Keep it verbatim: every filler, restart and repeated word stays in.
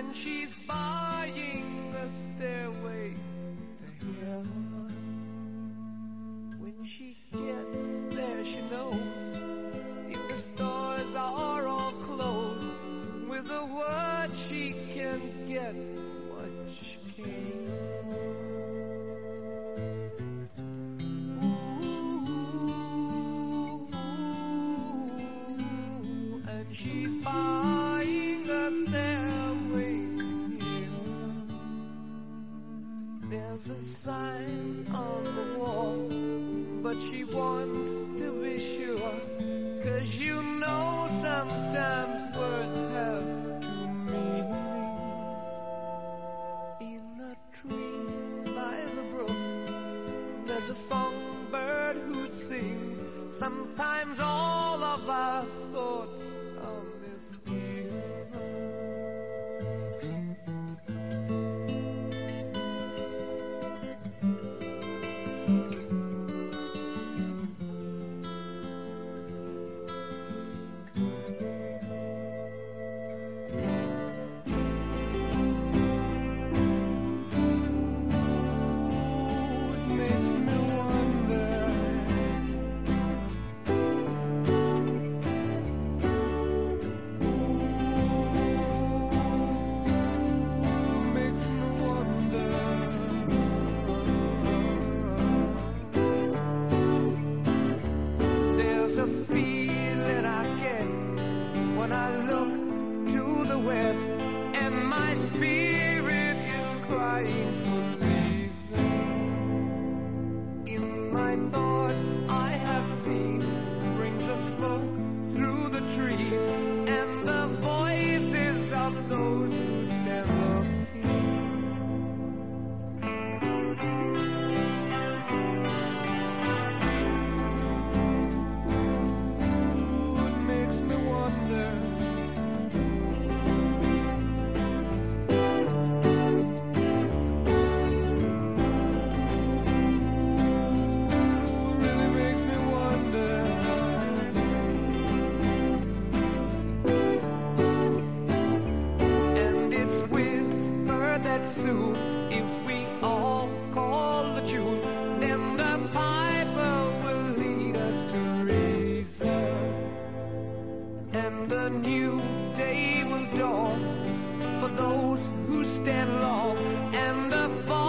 and she's buying a stairway to heaven. When she gets there, she knows if the stores are all closed, with a word she can get what she came for. She's buying a stairway to heaven. There's a sign on the wall, but she wants to be sure, 'cause you know sometimes words have two meanings. In a tree by the brook, there's a songbird who sings. Sometimes all of our thoughts are misgiven. stand long and the fall